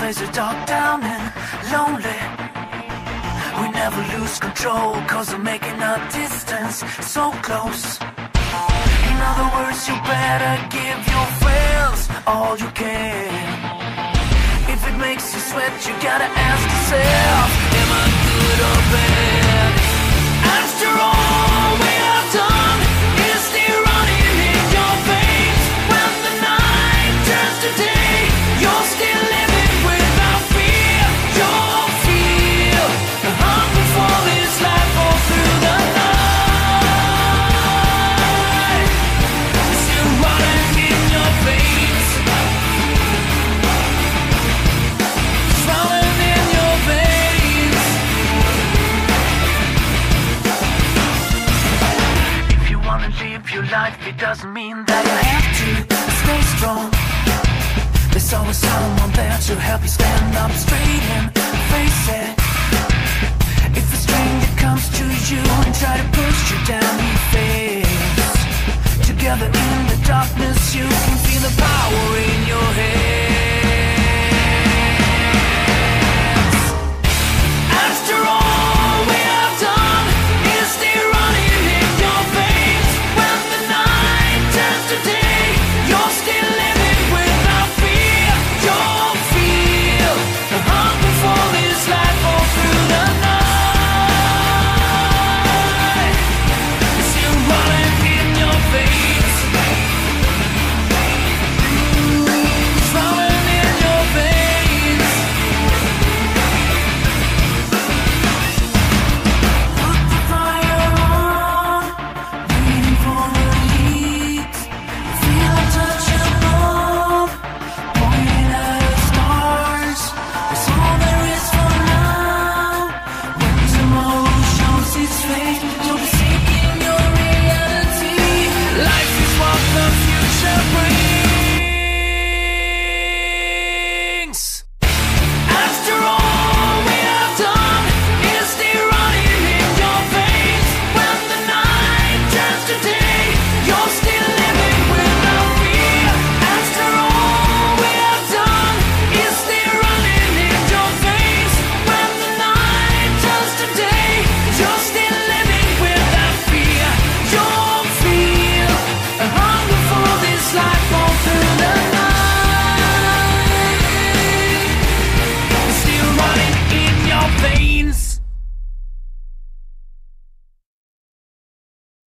days are dark, down and lonely. We never lose control, cause we're making our distance so close. In other words, you better give your friends all you can. If it makes you sweat, you gotta ask yourself, am I good or bad? After all we have done, is there running in your veins? When the night turns to day, you're still living without fear. You'll feel the hunger for this life all through the night. Still running in your veins. It's running in your veins. If you wanna live your life, it doesn't mean that you have to stay strong. There's always someone there to help you stand up straight and face it. If a stranger comes to you and try to push you down, you face. Together in the darkness, you can feel the power in your hands. After all we have done, is there running in your veins? When the night turns to day, you're still living without fear. You'll feel the hunger for this life all through the night. Still running in your veins. It's running in your veins. Put the fire on, waiting for the heat. Feel a touch of love, pointing at the stars. That's all there is for now. When tomorrow shows its face, you'll be seeking your reality. Life is what the future brings.